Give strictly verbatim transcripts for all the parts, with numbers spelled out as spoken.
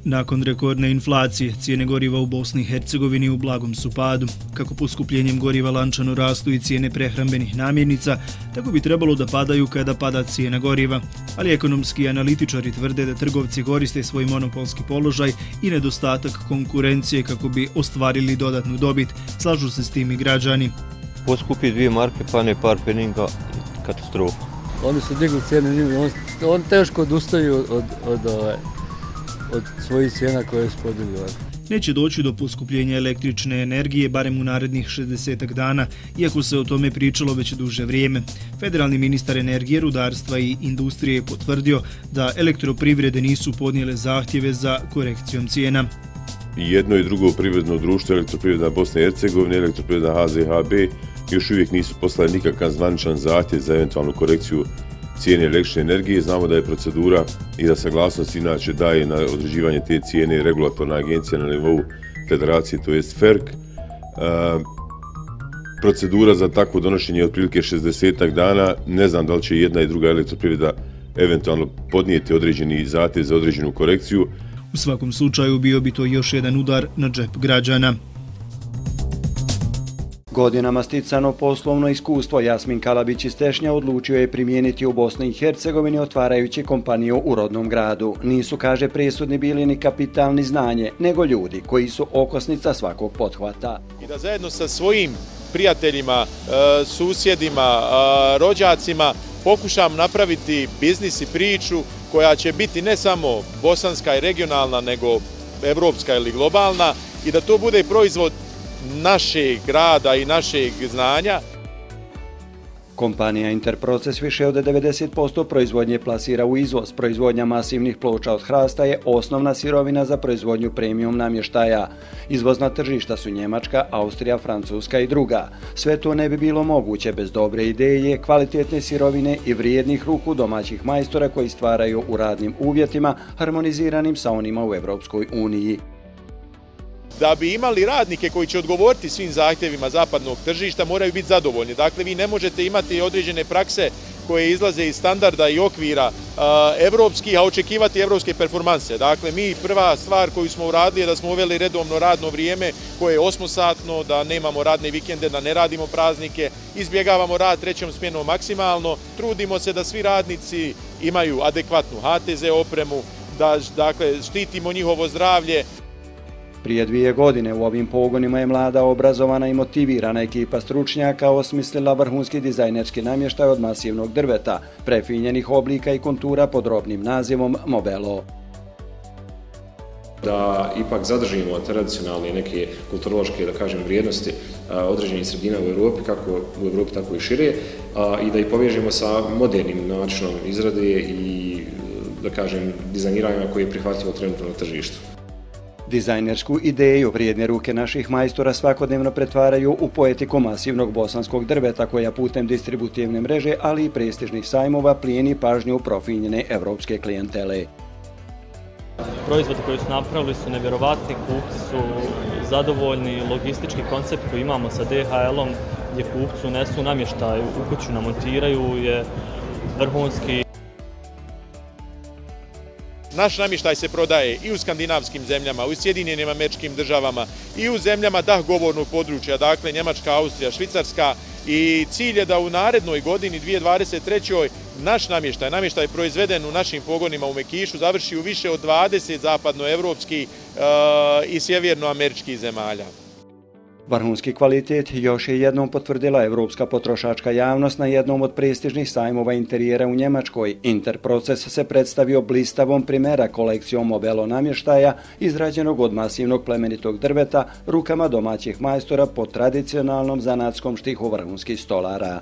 Nakon rekordne inflacije, cijene goriva u Bosni i Hercegovini u blagom su padu. Kako poskupljenjem goriva lančano rastu i cijene prehrambenih namirnica, tako bi trebalo da padaju kada pada cijena goriva. Ali ekonomski analitičari tvrde da trgovci koriste svoj monopolski položaj i nedostatak konkurencije kako bi ostvarili dodatnu dobit. Slažu se s tim i građani. Poskupi dvije marke, pa ne par peninga, katastrofa. Oni su digli cijene, on, on teško odustaju od, od, od, od, od svojih cijena koje su podigli. Neće doći do poskupljenja električne energije barem u narednih šezdesetak dana, iako se o tome pričalo već duže vrijeme. Federalni ministar energije, rudarstva i industrije je potvrdio da elektroprivrede nisu podnijele zahtjeve za korekcijom cijena. I jedno i drugo privredno društvo, Elektroprivreda Bosne i Hercegovine, Elektroprivreda H Z H B, još uvijek nisu poslali nikakav zvaničan zahtjev za eventualnu korekciju cijene električne energije. Znamo da je procedura i da saglasnost inače daje na određivanje te cijene regulatorna agencija na nivou federacije, to jest F E R K. E, procedura za takvo donošenje je otprilike šezdesetak dana. Ne znam da li će jedna i druga elektroprivreda eventualno podnijeti određeni zahtjev za određenu korekciju. U svakom slučaju bio bi to još jedan udar na džep građana. Godinama sticano poslovno iskustvo Jasmin Kalabić iz Tešnja odlučio je primijeniti u Bosni i Hercegovini otvarajući kompaniju u rodnom gradu. Nisu, kaže, presudni bili ni kapital ni znanje, nego ljudi koji su okosnica svakog pothvata. I da zajedno sa svojim prijateljima, susjedima, rođacima pokušam napraviti biznis i priču koja će biti ne samo bosanska i regionalna, nego evropska ili globalna i da to bude proizvod našeg grada i našeg znanja. Kompanija Interproces više od devedeset posto proizvodnje plasira u izvoz. Proizvodnja masivnih ploča od hrasta je osnovna sirovina za proizvodnju premium namještaja. Izvozna tržišta su Njemačka, Austrija, Francuska i druga. Sve to ne bi bilo moguće bez dobre ideje, kvalitetne sirovine i vrijednih ruku domaćih majstora koji stvaraju u radnim uvjetima harmoniziranim sa onima u Evropskoj uniji. Da bi imali radnike koji će odgovoriti svim zahtjevima zapadnog tržišta, moraju biti zadovoljni. Dakle, vi ne možete imati određene prakse koje izlaze iz standarda i okvira evropskih, a očekivati evropske performanse. Dakle, mi prva stvar koju smo uradili je da smo uveli redovno radno vrijeme koje je osmosatno, da nemamo radne vikende, da ne radimo praznike, izbjegavamo rad trećom smjenom maksimalno, trudimo se da svi radnici imaju adekvatnu H T Z opremu, da dakle, štitimo njihovo zdravlje. Prije dvije godine u ovim pogonima je mlada, obrazovana i motivirana ekipa stručnjaka osmislila vrhunski dizajnerski namještaj od masivnog drveta, prefinjenih oblika i kontura pod robnim nazivom Mobelo. Da ipak zadržimo tradicionalne neke kulturološke, da kažem, vrijednosti određenih sredina u Europi, kako u Europi, tako i šire, i da ih povežemo sa modernim načinom izrade i, da kažem, dizajniranja koji je prihvatljivo trenutno na tržištu. Dizajnersku ideju vrijedne ruke naših majstora svakodnevno pretvaraju u poetiku masivnog bosanskog drveta koja putem distributivne mreže, ali i prestižnih sajmova plijeni pažnju profinjene evropske klijentele. Proizvodi koji su napravili su nevjerovatni, kupci su zadovoljni, logistički koncept koji imamo sa D H L-om gdje kupcu nesu namještaj, u kuću namontiraju je vrhunski. Naš namještaj se prodaje i u skandinavskim zemljama, u Sjedinjenim Američkim Državama i u zemljama dah govornog područja, dakle Njemačka, Austrija, Švicarska, i cilj je da u narednoj godini dvije tisuće dvadeset trećoj naš namještaj, namještaj proizveden u našim pogonima u Mekišu, završi u više od dvadeset zapadnoevropskih uh, i sjevernoameričkih zemalja. Vrhunski kvalitet još je jednom potvrdila evropska potrošačka javnost na jednom od prestižnih sajmova interijera u Njemačkoj. Interproces se predstavio blistavom primjera kolekcijom Mobelo namještaja izrađenog od masivnog plemenitog drveta rukama domaćih majstora po tradicionalnom zanatskom štihu vrhunskih stolara.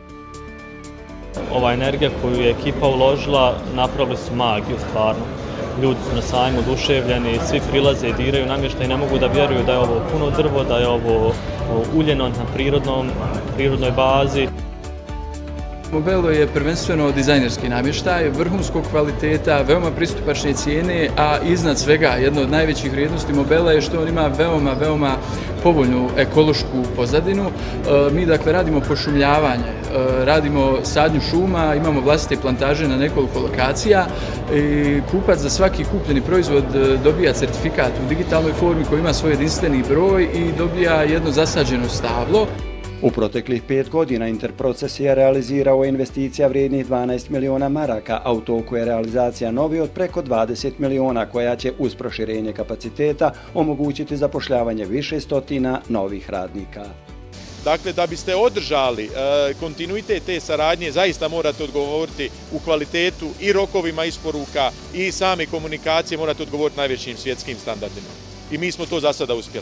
Ova energija koju je ekipa uložila, napravili su magiju stvarno. Ljudi su na sajmu oduševljeni, svi prilaze i diraju namještaj i ne mogu da vjeruju da je ovo puno drvo, da je ovo uljeno na prirodnom, prirodnoj bazi. Mobelo je prvenstveno dizajnerski namještaj, vrhunskog kvaliteta, veoma pristupačne cijene, a iznad svega jedna od najvećih vrijednosti Mobela je što on ima veoma, veoma povoljnu ekološku pozadinu. Mi dakle radimo pošumljavanje, radimo sadnju šuma, imamo vlastite plantaže na nekoliko lokacija i kupac za svaki kupljeni proizvod dobija certifikat u digitalnoj formi koji ima svoj jedinstveni broj i dobija jedno zasađeno stablo. U proteklih pet godina Interproces je realizirao investicija vrijednih dvanaest miliona maraka, a u toku je realizacija novi od preko dvadeset miliona koja će uz proširenje kapaciteta omogućiti zapošljavanje više stotina novih radnika. Dakle, da biste održali e, kontinuitet te saradnje, zaista morate odgovoriti u kvalitetu i rokovima isporuka i same komunikacije, morate odgovoriti najvećim svjetskim standardima. I mi smo to za sada uspjeli.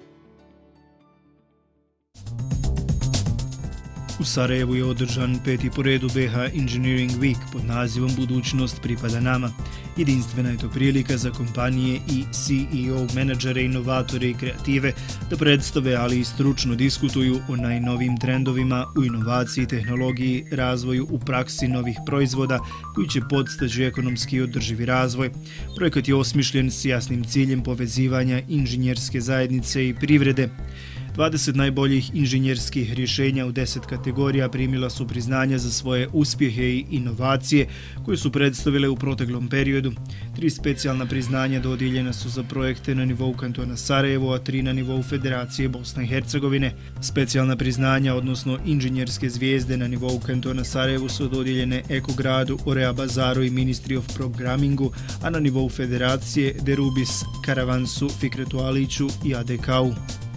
U Sarajevu je održan peti po redu B H Engineering Week pod nazivom Budućnost pripada nama. Jedinstvena je to prilika za kompanije i C E O, menadžere, inovatore i kreative da predstave, ali i stručno diskutuju o najnovijim trendovima u inovaciji, tehnologiji, razvoju u praksi novih proizvoda koji će podstaći ekonomski održivi razvoj. Projekat je osmišljen s jasnim ciljem povezivanja inženjerske zajednice i privrede. dvadeset najboljih inženjerskih rješenja u deset kategorija primila su priznanja za svoje uspjehe i inovacije koje su predstavile u proteklom periodu. Tri specijalna priznanja dodijeljena su za projekte na nivou kantona Sarajevo, a tri na nivou Federacije Bosne i Hercegovine. Specijalna priznanja, odnosno inženjerske zvijezde na nivou kantona Sarajevo su dodijeljene Ekogradu, Orea Bazaru i Ministry of Programmingu, a na nivou Federacije Derubis, Karavansu, Fikretu Aliću i A D K-u.